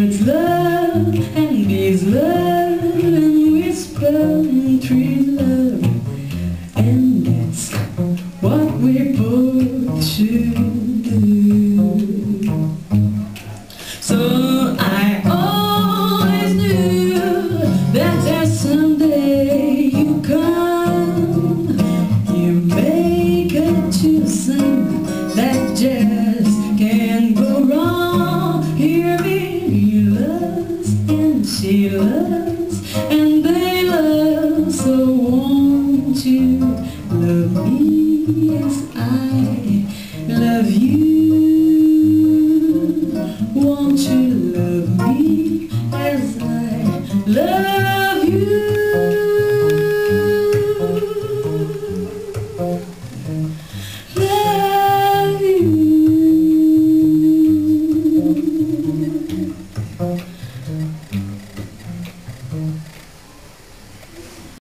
Words love and bees love and whisper trees love, and that's what we're both should do. So I always knew that there's someday you come, you make a choosing that just can't go wrong. Hear me, he loves and she loves and they love, so won't you love me as I love you? Won't you love me as I love you? Love you.